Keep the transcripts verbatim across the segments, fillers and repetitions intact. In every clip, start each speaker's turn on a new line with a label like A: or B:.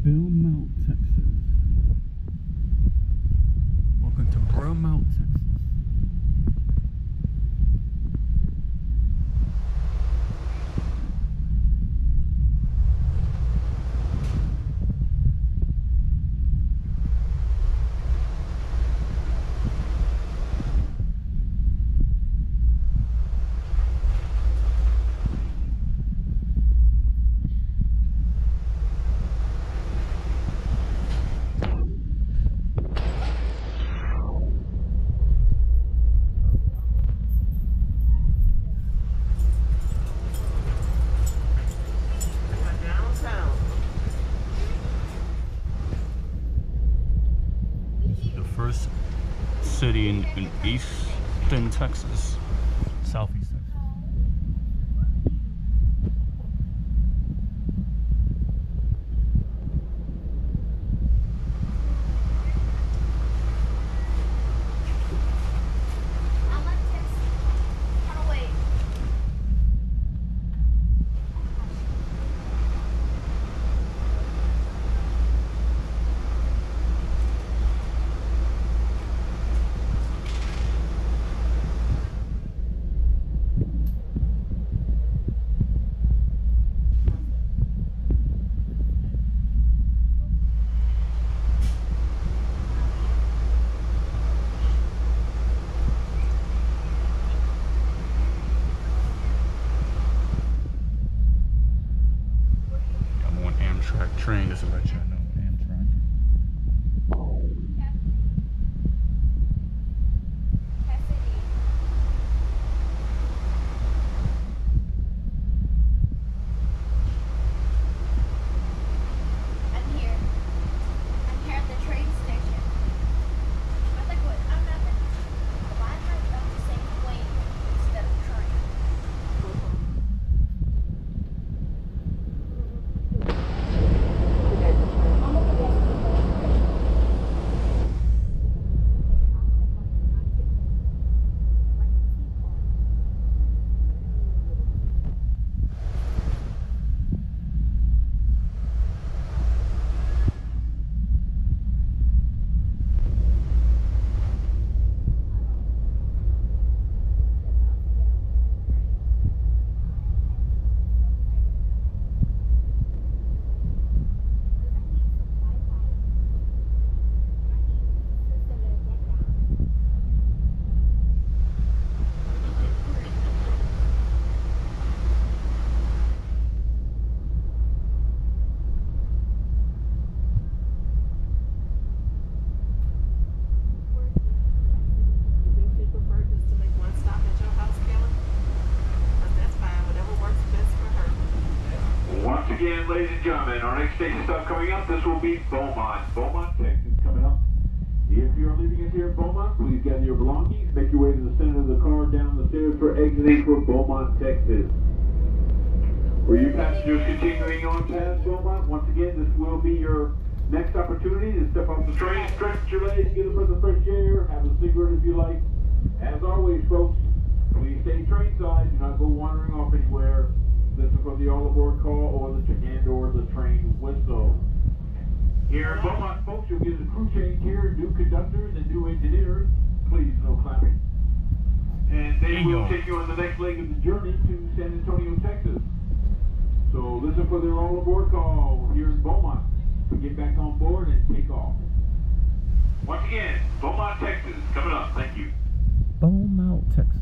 A: Beaumont, Texas. Welcome to Beaumont, Texas. First city in, in eastern Texas, southeast Texas. Amtrak train, just to let you know. Amtrak.
B: I'm here. I'm here at the train station. I think what I'm not the why am I on the same plane instead of train?
C: Again, ladies and gentlemen, our next station stop coming up, this will be Beaumont. Beaumont, Texas, coming up. If you're leaving us here at Beaumont, please gather your belongings, make your way to the center of the car, down the stairs for exit eight for Beaumont, Texas. For you passengers continuing on past Beaumont, once again, this will be your next opportunity to step off the train, stretch your legs, get a breath of fresh air, have a cigarette if you like. As always, folks, please stay train side, do not go wandering off anywhere. Listen for the all-aboard call or the and or the train whistle. Here in Beaumont, folks, you'll get a crew change here, new conductors and new engineers. Please, no clapping. And they will take you on the next leg of the journey to San Antonio, Texas. So listen for their all-aboard call here in Beaumont to get back on board and take off. Once again, Beaumont, Texas, coming up. Thank you.
A: Beaumont, Texas.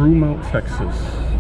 A: Beaumont, Texas.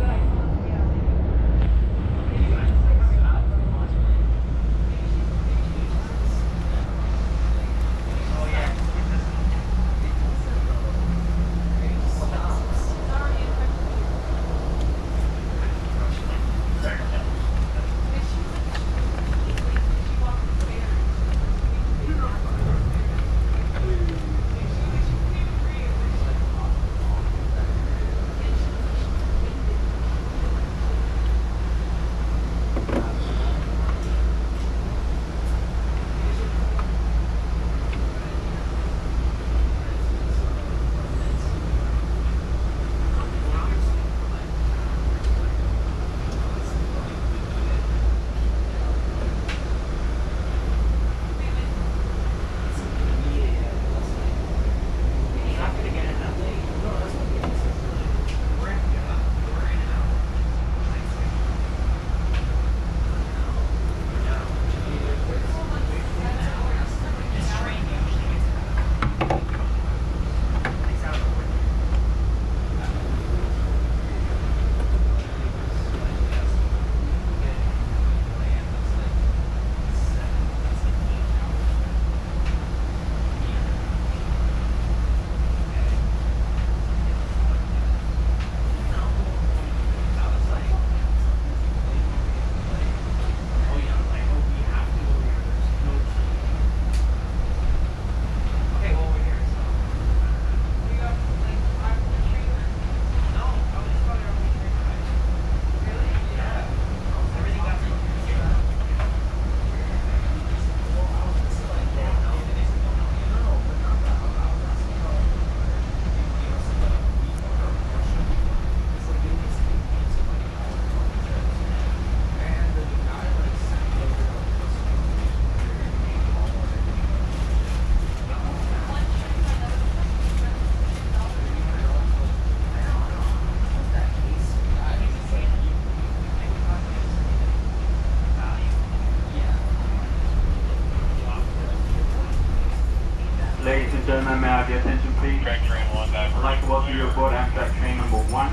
C: Ladies and gentlemen, may I have your attention please? I'd like to welcome you aboard Amtrak train number one.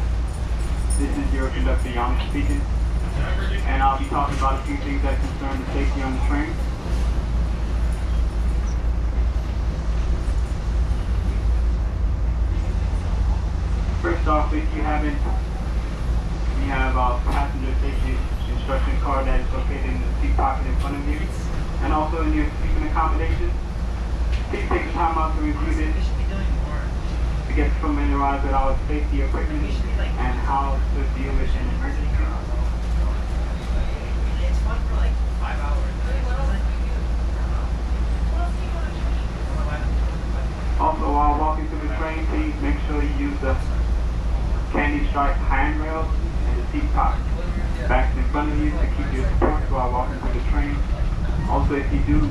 C: This is your conductor, Young speaking. And I'll be talking about a few things that concern the safety on the train. First off, if you haven't, we have a passenger safety instruction card that is located in the seat pocket in front of you, and also in your sleeping accommodations. Please take the time out to review this to get familiarized with our safety equipment and how to deal with an emergency.
D: It's fun for like five hours.
C: Also, while walking through the train, please make sure you use the candy stripe handrails and the seat pocket back in front of you to keep your support while walking through the train. Also, if you do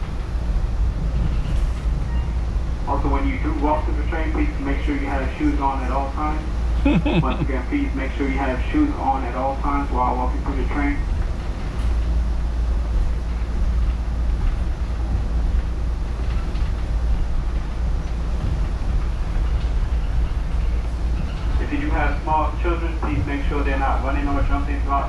C: Also, when you do walk through the train, please make sure you have shoes on at all times. Once again, please make sure you have shoes on at all times while walking through the train. If you do have small children, please make sure they're not running or jumping throughout